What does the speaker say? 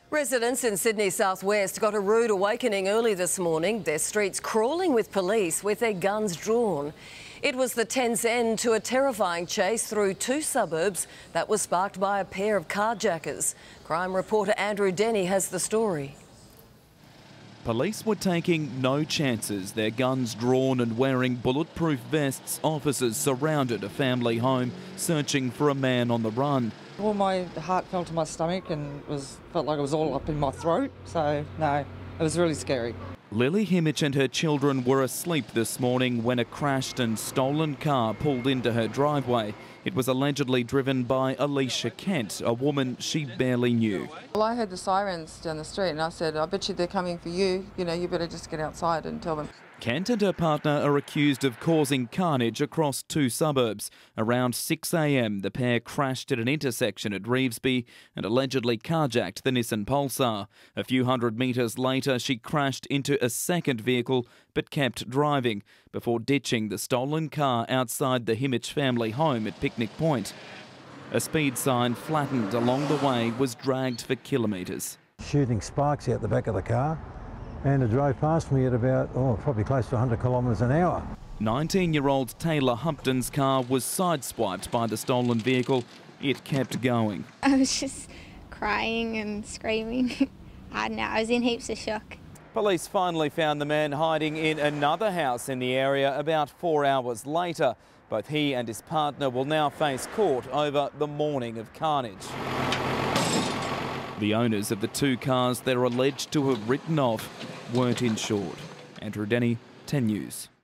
Residents in Sydney southwest got a rude awakening early this morning. Their streets crawling with police with their guns drawn. It was the tense end to a terrifying chase through two suburbs that was sparked by a pair of carjackers. Crime reporter Andrew Denny has the story. Police were taking no chances. Their guns drawn and wearing bulletproof vests, officers surrounded a family home searching for a man on the run. Well, my heart fell to my stomach and felt like it was all up in my throat. So, no, it was really scary. Lily Himich and her children were asleep this morning when a crashed and stolen car pulled into her driveway. It was allegedly driven by Alicia Kent, a woman she barely knew. Well, I heard the sirens down the street and I said, I bet you they're coming for you. You know, you better just get outside and tell them. Kent and her partner are accused of causing carnage across two suburbs. Around 6 a.m, the pair crashed at an intersection at Revesby and allegedly carjacked the Nissan Pulsar. A few hundred metres later, she crashed into a second vehicle but kept driving before ditching the stolen car outside the Himich family home at Picnic Point. A speed sign flattened along the way was dragged for kilometres. Shooting sparks out the back of the car, and it drove past me at about, probably close to 100 kilometres an hour. 19-year-old Taylor Humpton's car was sideswiped by the stolen vehicle. It kept going. I was just crying and screaming. I don't know, I was in heaps of shock. Police finally found the man hiding in another house in the area about 4 hours later. Both he and his partner will now face court over the morning of carnage. The owners of the two cars they're alleged to have written off weren't insured. Andrew Denny, 10 News.